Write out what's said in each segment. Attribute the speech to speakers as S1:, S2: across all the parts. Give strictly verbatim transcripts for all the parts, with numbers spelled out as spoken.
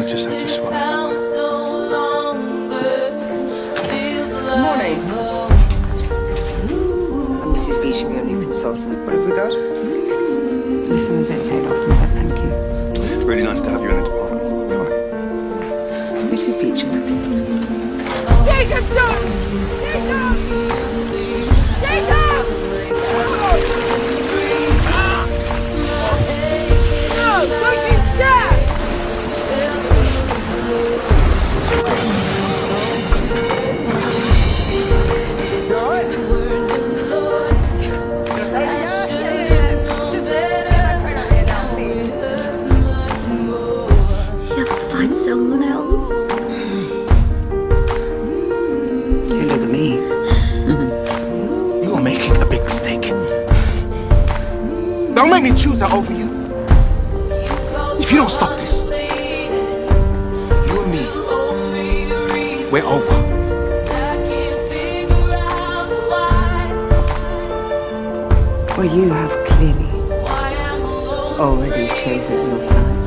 S1: I just have to swallow.
S2: Good morning. I'm Missus Beauchamp, your new consultant. What have we got? Listen, I don't say it often, but thank you.
S1: Really nice to have you in the department, Connie.
S2: Missus Beauchamp.
S3: Jacob, don't! Jacob! Jacob! No, don't you dare!
S2: You all right? Just get that train over here now, please.
S4: You have to find someone else.
S2: Don't look at me.
S1: You're making a big mistake. Don't make me choose that over you. If you don't stop this, you and me, we're over.
S2: Well, you have clearly already chosen your side.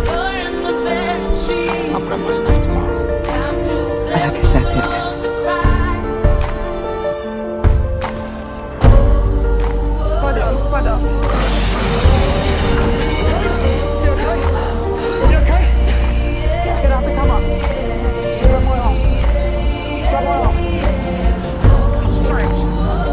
S1: I'll grab my stuff tomorrow.
S2: I guess that's it then. Pardon, pardon.
S1: You okay? You okay? Get up and come up. Grab my arm. Grab my arm. Stretch.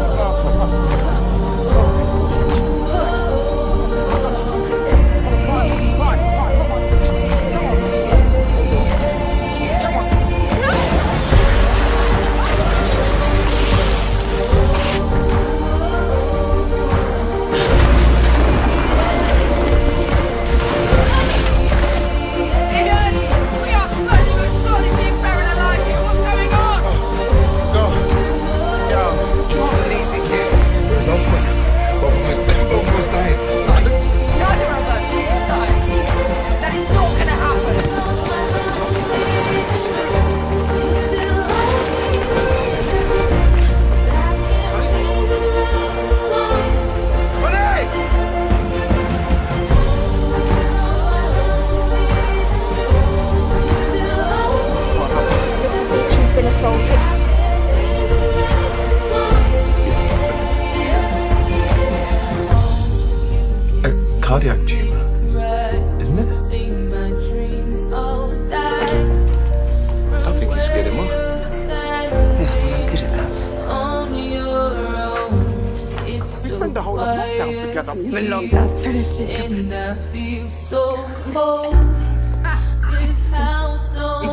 S1: Cardiac tumour, isn't it? I don't think you scared him off.
S2: Yeah, I'm good at that.
S1: We spent the whole of lockdown together.
S2: When lockdown's finished, Jacob.
S1: It's